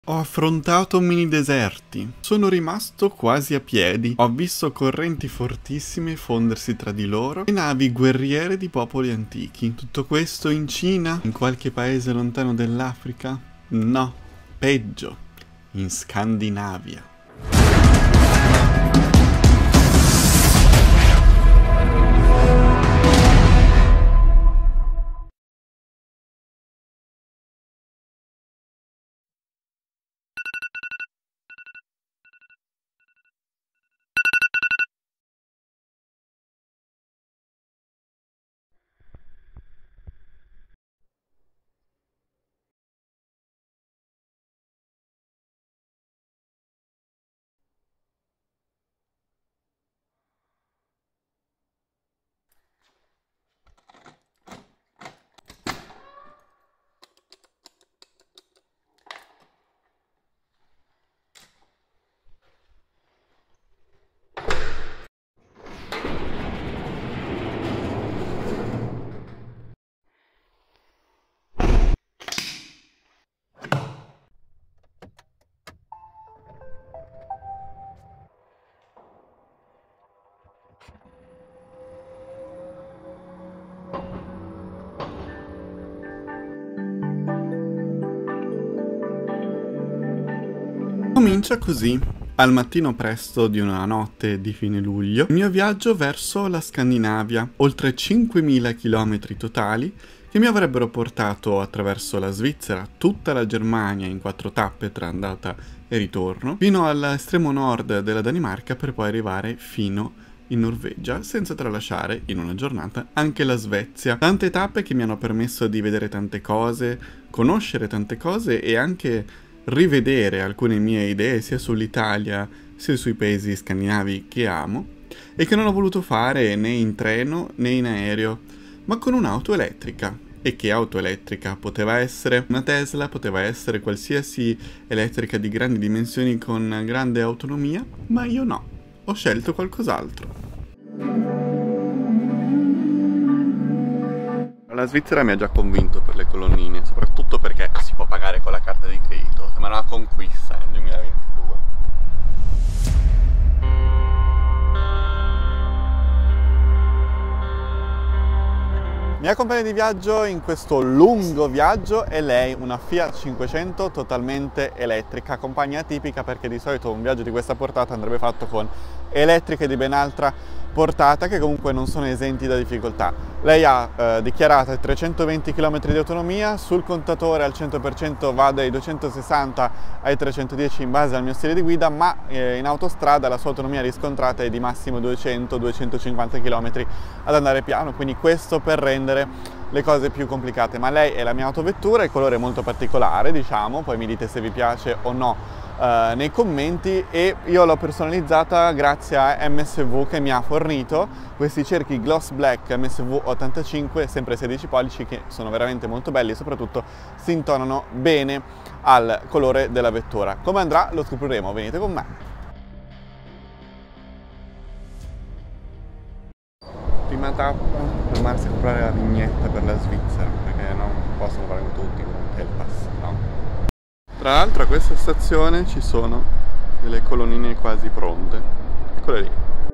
Ho affrontato mini deserti, sono rimasto quasi a piedi, ho visto correnti fortissime fondersi tra di loro e navi guerriere di popoli antichi. Tutto questo in Cina? In qualche paese lontano dell'Africa? No, peggio, in Scandinavia. Comincia così, al mattino presto di una notte di fine luglio, il mio viaggio verso la Scandinavia, oltre 5.000 km totali, che mi avrebbero portato attraverso la Svizzera, tutta la Germania in 4 tappe tra andata e ritorno, fino all'estremo nord della Danimarca per poi arrivare fino in Norvegia, senza tralasciare in una giornata anche la Svezia. Tante tappe che mi hanno permesso di vedere tante cose, conoscere tante cose e anche rivedere alcune mie idee sia sull'Italia sia sui paesi scandinavi che amo e che non ho voluto fare né in treno né in aereo, ma con un'auto elettrica. E che auto elettrica? Poteva essere una Tesla, poteva essere qualsiasi elettrica di grandi dimensioni con grande autonomia, ma io no, ho scelto qualcos'altro. La Svizzera mi ha già convinto per le colonnine, soprattutto perché si può pagare con la carta di credito, sembra una conquista nel 2022. Mia compagna di viaggio in questo lungo viaggio è lei, una Fiat 500 totalmente elettrica, compagna tipica perché di solito un viaggio di questa portata andrebbe fatto con elettriche di ben altra portata che comunque non sono esenti da difficoltà. Lei ha dichiarato 320 km di autonomia, sul contatore al 100% va dai 260 ai 310 in base al mio stile di guida, ma in autostrada la sua autonomia riscontrata è di massimo 200-250 km ad andare piano, quindi questo per rendere le cose più complicate. Ma lei è la mia autovettura, il colore è molto particolare, diciamo, poi mi dite se vi piace o no nei commenti, e io l'ho personalizzata grazie a MSV che mi ha fornito questi cerchi gloss black MSV 85 sempre 16 pollici che sono veramente molto belli e soprattutto si intonano bene al colore della vettura. Come andrà lo scopriremo, venite con me. Prima tappa, fermarsi a comprare la vignetta per la Svizzera perché non possono fare tutti con il pass, no? Tra l'altro a questa stazione ci sono delle colonnine quasi pronte, eccole lì.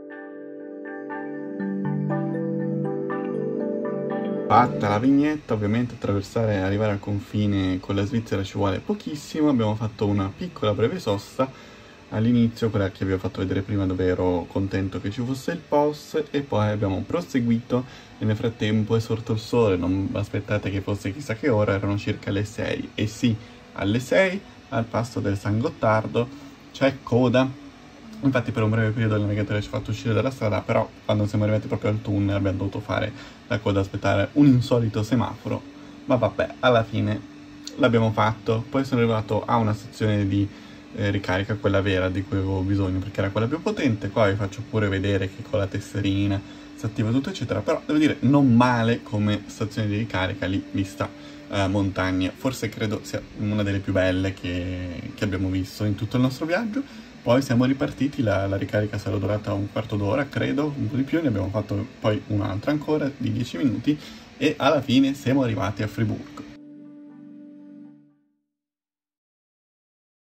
Fatta la vignetta, ovviamente attraversare e arrivare al confine con la Svizzera ci vuole pochissimo, abbiamo fatto una piccola breve sosta all'inizio, quella che vi ho fatto vedere prima dove ero contento che ci fosse il POS, e poi abbiamo proseguito e nel frattempo è sorto il sole, non aspettate che fosse chissà che ora, erano circa le 6 e sì, alle 6 al passo del San Gottardo c'è coda, infatti per un breve periodo il navigatore ci ha fatto uscire dalla strada, però quando siamo arrivati proprio al tunnel abbiamo dovuto fare la coda, aspettare un insolito semaforo, ma vabbè, alla fine l'abbiamo fatto. Poi sono arrivato a una stazione di ricarica, quella vera di cui avevo bisogno perché era quella più potente. Qua vi faccio pure vedere che con la tesserina si attiva tutto eccetera, però devo dire non male come stazione di ricarica lì vista montagna, forse credo sia una delle più belle che abbiamo visto in tutto il nostro viaggio. Poi siamo ripartiti, la ricarica sarà durata un quarto d'ora credo, un po' di più, ne abbiamo fatto poi un'altra ancora di 10 minuti e alla fine siamo arrivati a Friburgo.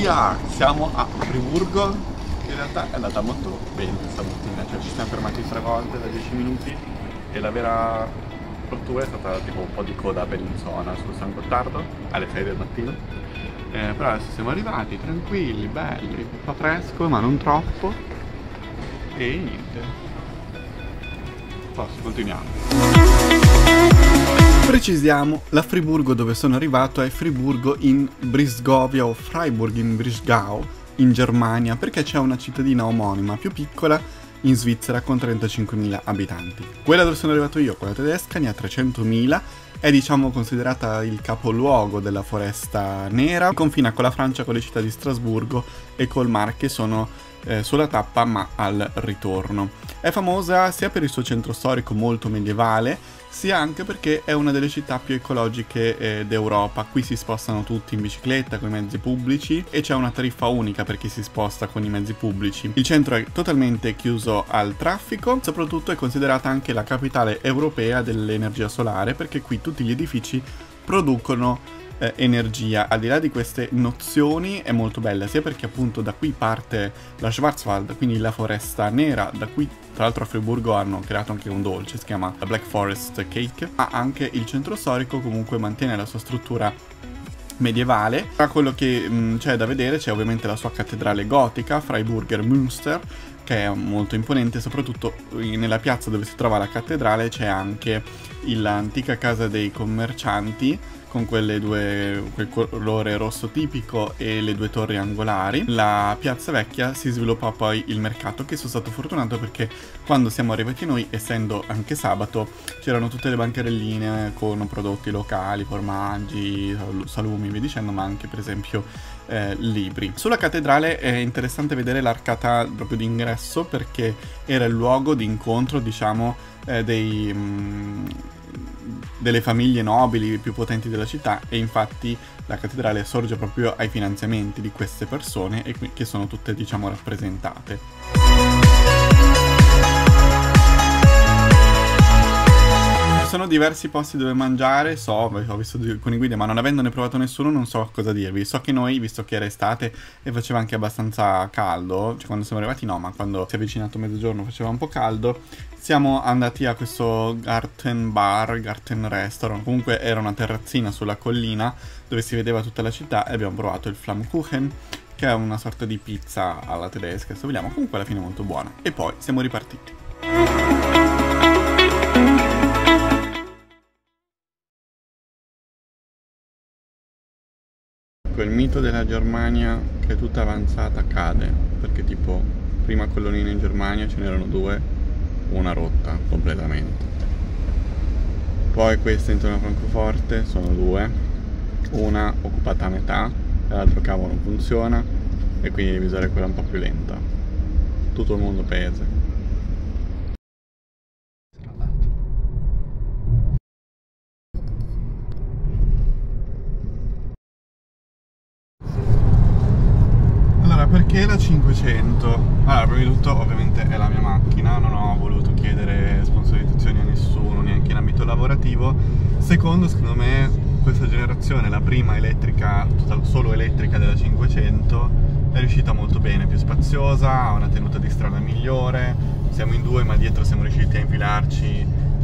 Via! Siamo a Friburgo. In realtà è andata molto bene questa mattina, cioè ci siamo fermati 3 volte da 10 minuti e la vera rottura è stata tipo un po' di coda per in zona sul San Gottardo alle 6 del mattino. Però adesso siamo arrivati tranquilli, belli, un po' fresco ma non troppo. E niente. Forse continuiamo. Precisiamo, la Friburgo dove sono arrivato è Friburgo in Brisgovia o Freiburg in Brisgau in Germania, perché c'è una cittadina omonima più piccola in Svizzera con 35.000 abitanti. Quella dove sono arrivato io, quella tedesca, ne ha 300.000, è diciamo considerata il capoluogo della foresta nera, confina con la Francia, con le città di Strasburgo e col Mar, che sono sulla tappa ma al ritorno. È famosa sia per il suo centro storico molto medievale, sia anche perché è una delle città più ecologiche d'Europa. Qui si spostano tutti in bicicletta, con i mezzi pubblici, e c'è una tariffa unica per chi si sposta con i mezzi pubblici. Il centro è totalmente chiuso al traffico, soprattutto è considerata anche la capitale europea dell'energia solare, perché qui tutti gli edifici producono energia. Al di là di queste nozioni è molto bella, sia perché appunto da qui parte la Schwarzwald, quindi la foresta nera, da qui tra l'altro a Friburgo hanno creato anche un dolce, si chiama la Black Forest Cake, ma anche il centro storico comunque mantiene la sua struttura medievale. Tra quello che c'è da vedere c'è ovviamente la sua cattedrale gotica, Freiburger Münster, che è molto imponente. Soprattutto nella piazza dove si trova la cattedrale c'è anche l'antica casa dei commercianti, con quel colore rosso tipico e le 2 torri angolari. La piazza vecchia si sviluppa poi il mercato, che sono stato fortunato perché quando siamo arrivati noi, essendo anche sabato, c'erano tutte le bancarelline con prodotti locali, formaggi, salumi, via dicendo, ma anche per esempio libri. Sulla cattedrale è interessante vedere l'arcata proprio d'ingresso, perché era il luogo di incontro, diciamo, delle famiglie nobili più potenti della città, e infatti la cattedrale sorge proprio ai finanziamenti di queste persone, e che sono tutte, diciamo, rappresentate. Ci sono diversi posti dove mangiare, ho visto alcune guide, ma non avendone provato nessuno non so cosa dirvi. So che noi, visto che era estate e faceva anche abbastanza caldo, cioè quando siamo arrivati no, ma quando si è avvicinato mezzogiorno faceva un po' caldo, siamo andati a questo Garten Bar, Garten Restaurant, comunque era una terrazzina sulla collina dove si vedeva tutta la città, e abbiamo provato il Flammkuchen, che è una sorta di pizza alla tedesca, se vogliamo, comunque alla fine molto buona. E poi siamo ripartiti. Il mito della Germania che è tutta avanzata cade, perché tipo prima colonnina in Germania ce n'erano 2, una rotta completamente, poi questa intorno a Francoforte sono 2, una occupata a metà e l'altro cavo non funziona, e quindi devi usare quella un po' più lenta. Tutto il mondo paese. Perché la 500? Allora, prima di tutto ovviamente è la mia macchina, non ho voluto chiedere sponsorizzazioni a nessuno, neanche in ambito lavorativo. Secondo me questa generazione, la prima elettrica, solo elettrica della 500, è riuscita molto bene, più spaziosa, ha una tenuta di strada migliore, siamo in 2 ma dietro siamo riusciti a infilarci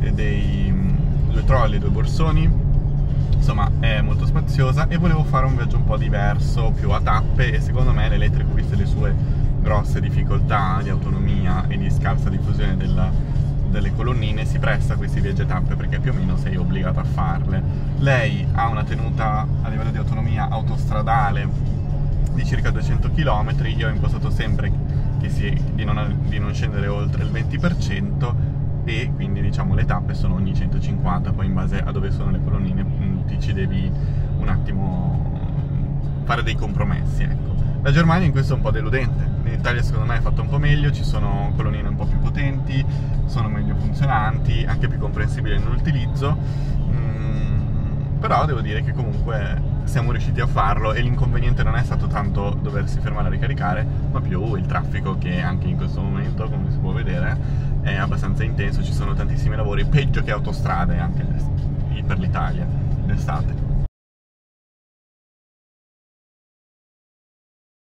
2 trolley, 2 borsoni. Insomma è molto spaziosa, e volevo fare un viaggio un po' diverso, più a tappe, e secondo me l'elettrico, viste le sue grosse difficoltà di autonomia e di scarsa diffusione delle colonnine, si presta a questi viaggi a tappe, perché più o meno sei obbligato a farle. Lei ha una tenuta a livello di autonomia autostradale di circa 200 km, io ho impostato sempre di non scendere oltre il 20%, e quindi diciamo le tappe sono ogni 150, poi in base a dove sono le colonnine ti ci devi un attimo fare dei compromessi, ecco. La Germania in questo è un po' deludente, in Italia secondo me è fatta un po' meglio, ci sono colonnine un po' più potenti, sono meglio funzionanti, anche più comprensibili nell'utilizzo, però devo dire che comunque siamo riusciti a farlo, e l'inconveniente non è stato tanto doversi fermare a ricaricare, ma più il traffico, che anche in questo momento, come si può vedere, è abbastanza intenso. Ci sono tantissimi lavori, peggio che autostrade anche per l'Italia d'estate.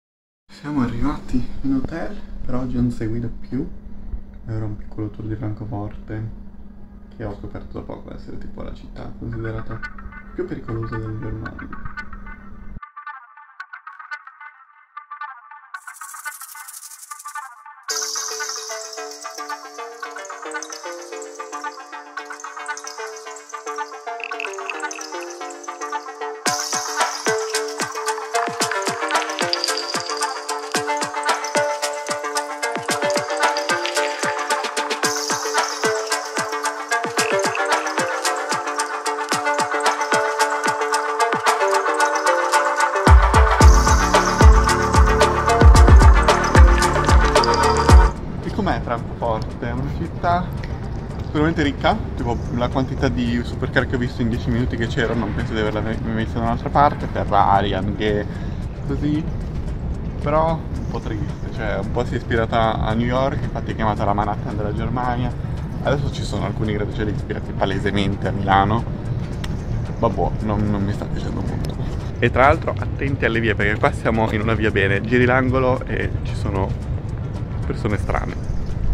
Siamo arrivati in hotel, per oggi non si guida più. Era un piccolo tour di Francoforte che ho scoperto da poco essere tipo la città considerata più pericolosa della Germania. Com'è Francoforte? È una città sicuramente ricca, tipo la quantità di supercar che ho visto in 10 minuti che c'erano, non penso di averla mai vista da un'altra parte, Ferrari, AMG, così, però un po' triste, cioè un po' si è ispirata a New York, infatti è chiamata la Manhattan della Germania, adesso ci sono alcuni grattacieli ispirati palesemente a Milano, vabbè, non mi sta piacendo molto. E tra l'altro attenti alle vie, perché qua siamo in una via bene, giri l'angolo e ci sono persone strane.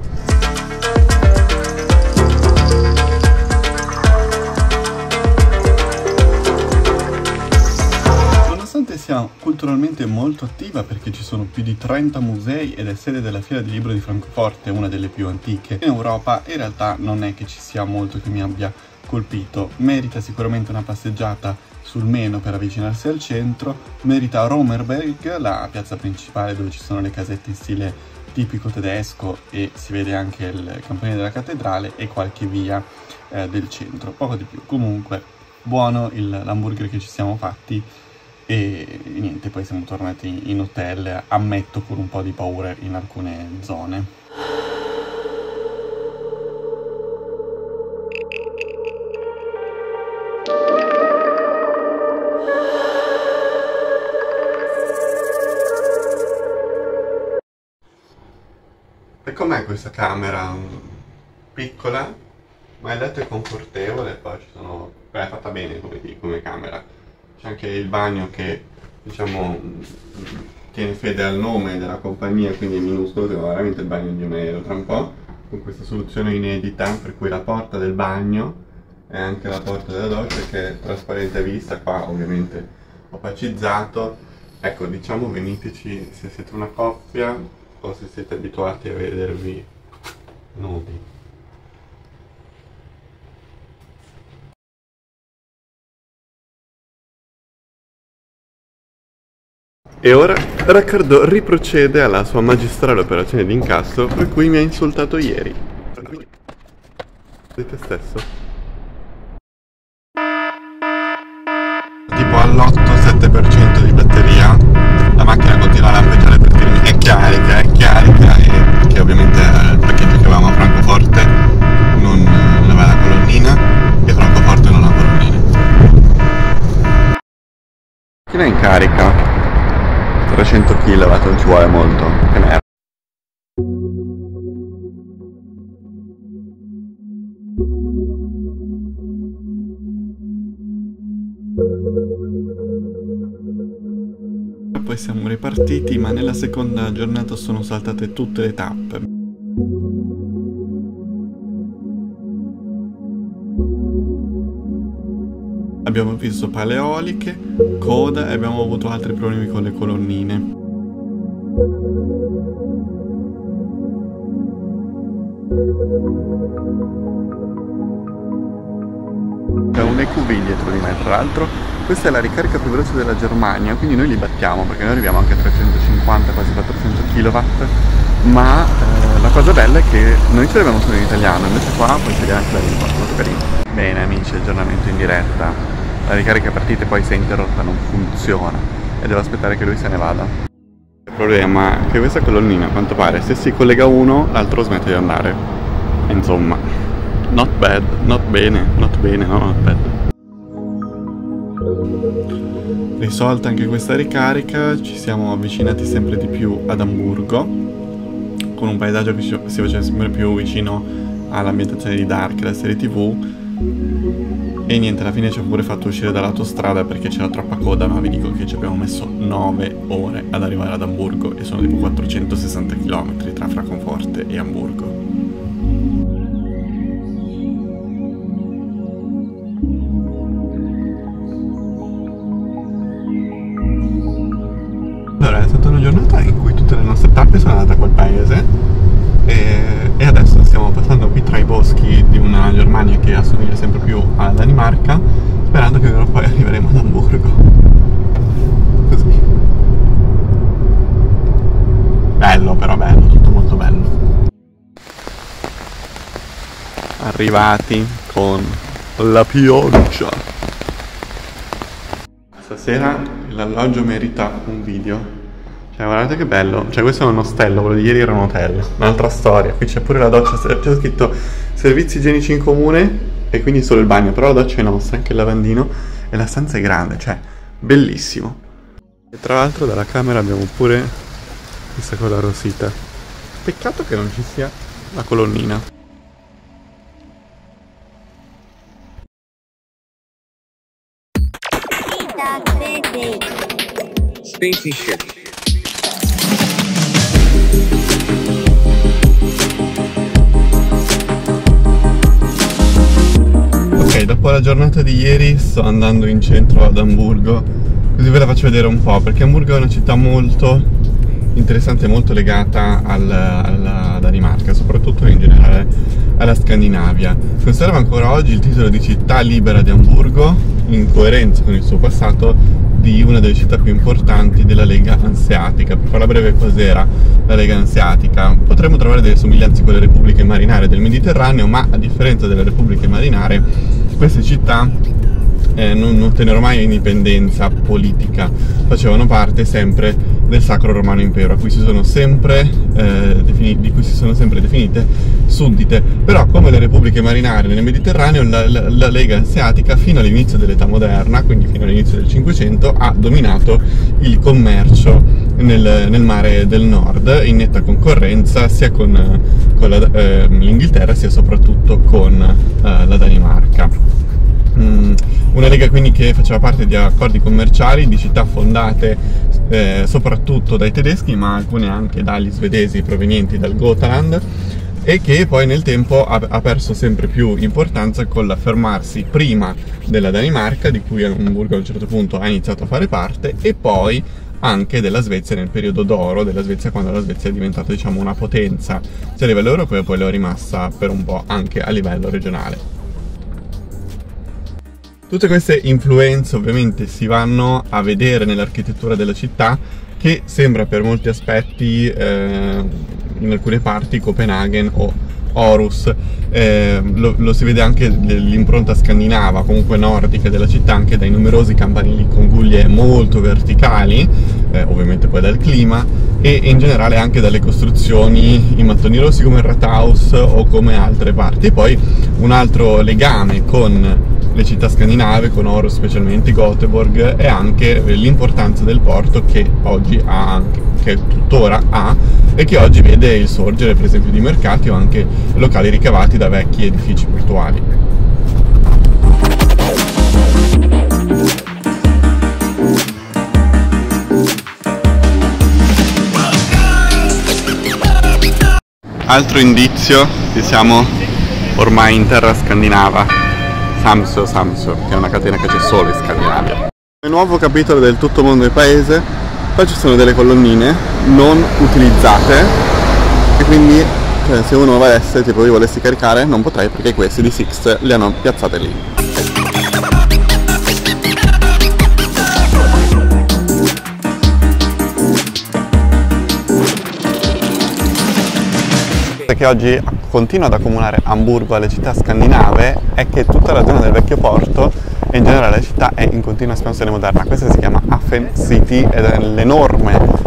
Nonostante sia culturalmente molto attiva perché ci sono più di 30 musei ed è sede della Fiera del Libro di Francoforte, una delle più antiche in Europa, in realtà non è che ci sia molto che mi abbia colpito. Merita sicuramente una passeggiata sul Meno per avvicinarsi al centro, merita Romerberg, la piazza principale dove ci sono le casette in stile tipico tedesco e si vede anche il campanile della cattedrale e qualche via del centro, poco di più. Comunque buono l'hamburger che ci siamo fatti e niente, poi siamo tornati in hotel, ammetto con un po' di paura in alcune zone. E com'è questa camera? Piccola, ma il letto è confortevole, poi ci sono... Beh, è fatta bene come camera. C'è anche il bagno che, diciamo, tiene fede al nome della compagnia, quindi è minuscolo, sembra veramente il bagno di un aereo tra un po', con questa soluzione inedita, per cui la porta del bagno e anche la porta della doccia che è trasparente a vista, qua ovviamente opacizzato. Ecco, diciamo veniteci se siete una coppia o se siete abituati a vedervi nudi. E ora Riccardo riprocede alla sua magistrale operazione di incasso per cui mi ha insultato ieri. Di te stesso? Tipo all'8-7% di batteria, la macchina continua a lampeggiare per dirmi è carica, e che ovviamente il pacchetto che avevamo a Francoforte non aveva la colonnina e Francoforte non ha colonnine. La macchina è in carica, 300 kW, non ci vuole molto, che merda. Poi siamo ripartiti, ma nella seconda giornata sono saltate tutte le tappe. Abbiamo visto pale eoliche, coda e abbiamo avuto altri problemi con le colonnine. C'è un EQV dietro di me, tra l'altro. Questa è la ricarica più veloce della Germania, quindi noi li battiamo perché noi arriviamo anche a 350, quasi 400 kW, ma la cosa bella è che noi ce l'abbiamo solo in italiano, invece qua puoi scegliere anche la lingua, molto carino. Bene amici, aggiornamento in diretta, la ricarica partita e poi si è interrotta, non funziona e devo aspettare che lui se ne vada. Il problema è che questa colonnina, a quanto pare, se si collega uno, l'altro smette di andare. Insomma, not bad, not bene, not bad. Risolta anche questa ricarica, ci siamo avvicinati sempre di più ad Amburgo, con un paesaggio che si faceva sempre più vicino all'ambientazione di Dark, la serie TV, E niente, alla fine ci ha pure fatto uscire dall'autostrada perché c'era troppa coda, ma vi dico che ci abbiamo messo 9 ore ad arrivare ad Amburgo e sono tipo 460 km tra Francoforte e Amburgo. Allora, è stata una giornata in cui tutte le nostre tappe sono andate a quel paese e adesso stiamo passando qui tra i boschi di una Germania che assomiglia sempre più alla Danimarca, sperando che poi arriveremo ad Amburgo. Così. Bello, però bello, tutto molto bello. Arrivati con la pioggia. Stasera l'alloggio merita un video. Cioè, guardate che bello. Cioè, questo è un ostello, quello di ieri era un hotel. Un'altra storia. Qui c'è pure la doccia, c'è scritto servizi igienici in comune e quindi solo il bagno, però la doccia è nostra, anche il lavandino e la stanza è grande, cioè, bellissimo. E tra l'altro dalla camera abbiamo pure questa cosa rosita. Peccato che non ci sia la colonnina. Spaceship. Ok, dopo la giornata di ieri sto andando in centro ad Amburgo, così ve la faccio vedere un po', perché Amburgo è una città molto interessante, molto legata alla Danimarca, soprattutto in generale alla Scandinavia. Conserva ancora oggi il titolo di città libera di Amburgo, in coerenza con il suo passato di una delle città più importanti della Lega Anseatica. Per farla breve, cos'era la Lega Anseatica? Potremmo trovare delle somiglianze con le repubbliche marinare del Mediterraneo, ma a differenza delle repubbliche marinare, queste città non ottennero mai indipendenza politica, facevano parte sempre del Sacro Romano Impero, di cui si sono sempre definite suddite. Però, come le repubbliche marinare nel Mediterraneo, la Lega Anseatica fino all'inizio dell'età moderna, quindi fino all'inizio del Cinquecento, ha dominato il commercio nel mare del nord, in netta concorrenza sia con l'Inghilterra sia soprattutto con la Danimarca. Una lega quindi che faceva parte di accordi commerciali di città fondate soprattutto dai tedeschi, ma alcune anche dagli svedesi provenienti dal Gotaland, e che poi nel tempo ha perso sempre più importanza con l'affermarsi prima della Danimarca, di cui Amburgo a un certo punto ha iniziato a fare parte, e poi anche della Svezia nel periodo d'oro della Svezia, quando la Svezia è diventata, diciamo, una potenza sia a livello europeo e poi lo è rimasta per un po' anche a livello regionale. Tutte queste influenze ovviamente si vanno a vedere nell'architettura della città, che sembra per molti aspetti, in alcune parti, Copenaghen o Aarhus. Lo si vede anche l'impronta scandinava, comunque nordica della città, anche dai numerosi campanili con guglie molto verticali, ovviamente poi dal clima, e in generale anche dalle costruzioni in mattoni rossi come il Rathaus o come altre parti. E poi un altro legame con le città scandinave, con Aarhus specialmente, Göteborg, e anche l'importanza del porto che oggi ha, anche, che tuttora ha, e che oggi vede il sorgere per esempio di mercati o anche locali ricavati da vecchi edifici portuali. Altro indizio che siamo ormai in terra scandinava. Samsø, che è una catena che c'è solo in Scandinavia. Nel nuovo capitolo del Tutto Mondo e Paese, qua ci sono delle colonnine non utilizzate e quindi se uno volesse, tipo io volessi caricare, non potrei, perché questi di Sixt le hanno piazzate lì. Che oggi continua ad accomunare Amburgo alle città scandinave è che tutta la zona del vecchio porto e in generale la città è in continua espansione moderna. Questa si chiama Hafen City ed è l'enorme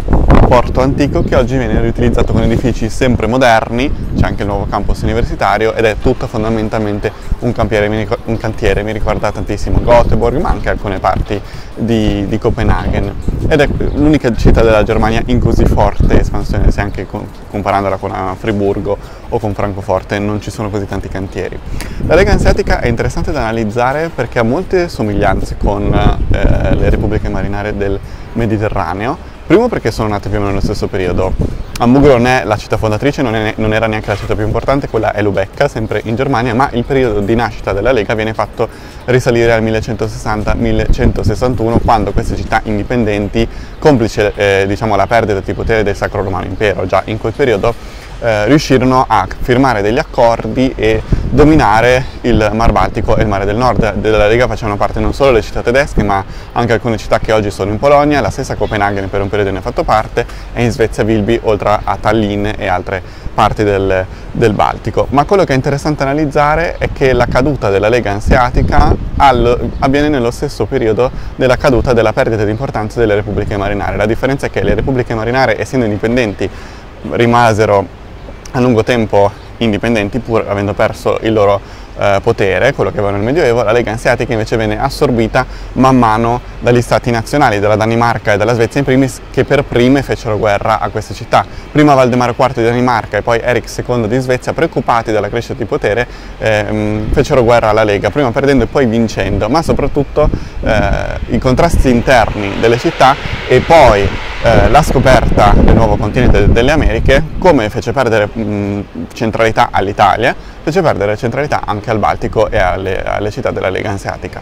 porto antico che oggi viene riutilizzato con edifici sempre moderni, c'è anche il nuovo campus universitario ed è tutto fondamentalmente un cantiere, mi ricorda tantissimo Göteborg ma anche alcune parti di Copenaghen, ed è l'unica città della Germania in così forte espansione, se anche comparandola con Friburgo o con Francoforte non ci sono così tanti cantieri. La Lega Anseatica è interessante da analizzare perché ha molte somiglianze con le repubbliche marinare del Mediterraneo. Primo perché sono nate più o meno nello stesso periodo. Hamburgo non è la città fondatrice, non era neanche la città più importante, quella è Lubecca, sempre in Germania, ma il periodo di nascita della Lega viene fatto risalire al 1160-1161, quando queste città indipendenti, complice diciamo la perdita di potere del Sacro Romano Impero, già in quel periodo riuscirono a firmare degli accordi e dominare il Mar Baltico e il Mare del Nord. Della Lega facevano parte non solo le città tedesche ma anche alcune città che oggi sono in Polonia, la stessa Copenaghen per un periodo ne ha fatto parte, e in Svezia Vilby, oltre a Tallinn e altre parti del Baltico. Ma quello che è interessante analizzare è che la caduta della Lega Anseatica avviene nello stesso periodo della caduta della perdita di importanza delle repubbliche marinare. La differenza è che le repubbliche marinare, essendo indipendenti, rimasero a lungo tempo indipendenti pur avendo perso il loro potere, quello che avevano nel Medioevo. La Lega Anseatica invece venne assorbita man mano dagli stati nazionali, dalla Danimarca e dalla Svezia in primis, che per prime fecero guerra a queste città. Prima Valdemaro IV di Danimarca e poi Eric II di Svezia, preoccupati dalla crescita di potere, fecero guerra alla Lega, prima perdendo e poi vincendo, ma soprattutto i contrasti interni delle città e poi la scoperta del nuovo continente delle Americhe, come fece perdere centralità all'Italia, fece perdere centralità anche al Baltico e alle città della Lega Anseatica.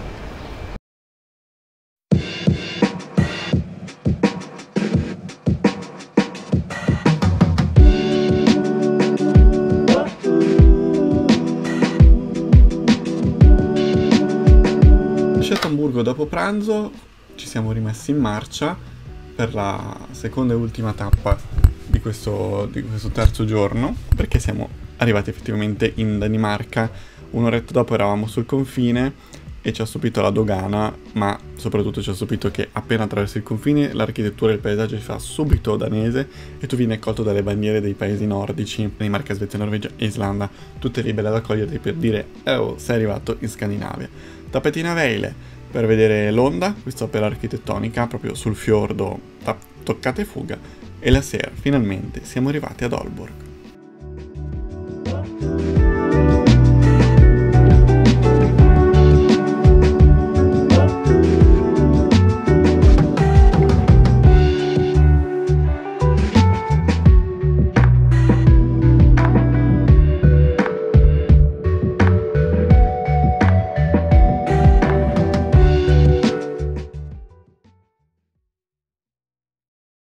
Lasciato Hamburgo dopo pranzo, ci siamo rimessi in marcia per la seconda e ultima tappa di questo terzo giorno, perché siamo arrivati effettivamente in Danimarca. Un'oretta dopo eravamo sul confine e ci ha stupito la dogana, ma soprattutto ci ha stupito che appena attraversi il confine l'architettura e il paesaggio si fa subito danese e tu vieni accolto dalle bandiere dei paesi nordici, Danimarca, Svezia, Norvegia e Islanda, tutte libere ad accoglierti per dire oh, sei arrivato in Scandinavia. Tappetina Veile per vedere l'onda, questa opera architettonica proprio sul fiordo, toccata e fuga, e la sera finalmente siamo arrivati ad Aalborg.